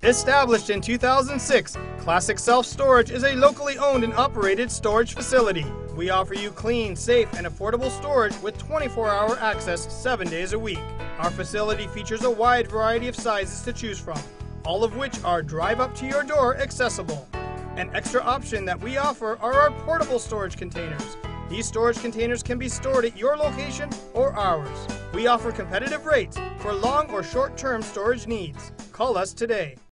Established in 2006, Classic Self Storage is a locally owned and operated storage facility. We offer you clean, safe, and affordable storage with 24-hour access 7 days a week. Our facility features a wide variety of sizes to choose from, all of which are drive-up-to-your-door accessible. An extra option that we offer are our portable storage containers. These storage containers can be stored at your location or ours. We offer competitive rates for long or short-term storage needs. Call us today.